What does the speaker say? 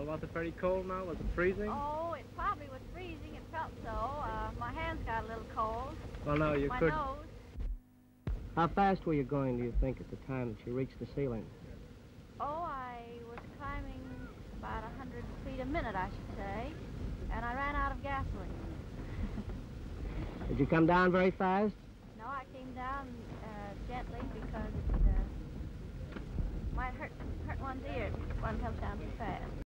was it very cold now? Was it freezing? Oh, it probably was freezing. It felt so. My hands got a little cold. Well, no, you My could. nose. How fast were you going, do you think, at the time that you reached the ceiling? Oh, I was climbing about 100 feet a minute, I should say, and I ran out of gasoline. Did you come down very fast? No, I came down gently because it might hurt one's ears if one comes down too fast.